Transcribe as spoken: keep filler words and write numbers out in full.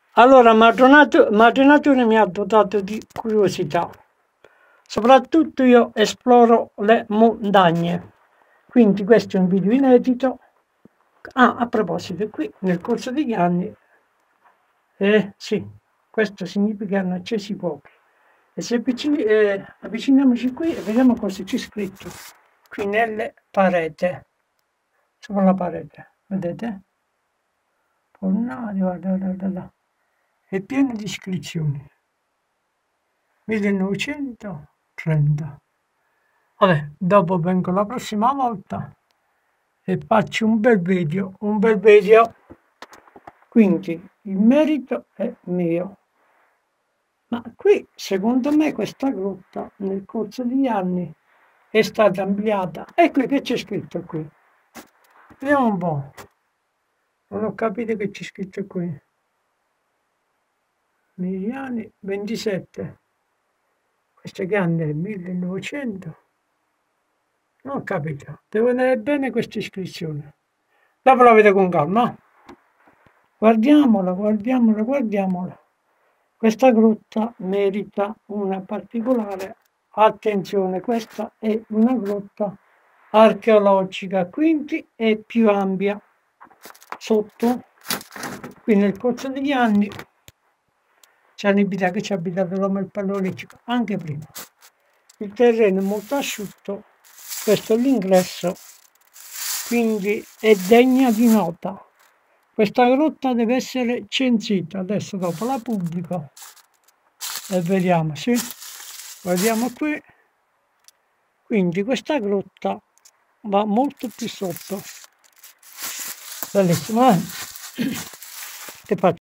Allora, Mardonato mi ha dotato di curiosità. Soprattutto io esploro le montagne. Quindi questo è un video inedito. Ah, a proposito, qui nel corso degli anni, eh, sì, questo significa che hanno accesi pochi. E se avvicini, eh, avviciniamoci qui e vediamo cosa c'è scritto qui nelle parete, sopra la parete, vedete? Polnario, guarda, guarda, là. È pieno di iscrizioni. millenovecentotrenta. Vabbè, dopo vengo la prossima volta e faccio un bel video, un bel video. Quindi il merito è mio. Ma qui, secondo me, questa grotta nel corso degli anni è stata ampliata. E qui che c'è scritto qui? Vediamo un po'. Non ho capito che c'è scritto qui. Miriani ventisette. Questo che anno è? millenovecento? Non ho capito. Devo vedere bene questa iscrizione. Dopo la vedo con calma. Guardiamola, guardiamola, guardiamola. Questa grotta merita una particolare attenzione. Questa è una grotta archeologica, quindi è più ampia sotto. Qui nel corso deggli anni ci hanno abitato, che ci ha abitato l'uomo il paleolitico, anche prima. Il terreno è molto asciutto, questo è l'ingresso, quindi è degna di nota. Questa grotta deve essere censita, adesso dopo la pubblico e vediamo, sì, guardiamo qui, quindi questa grotta va molto più sotto, bellissima, eh? Che faccio?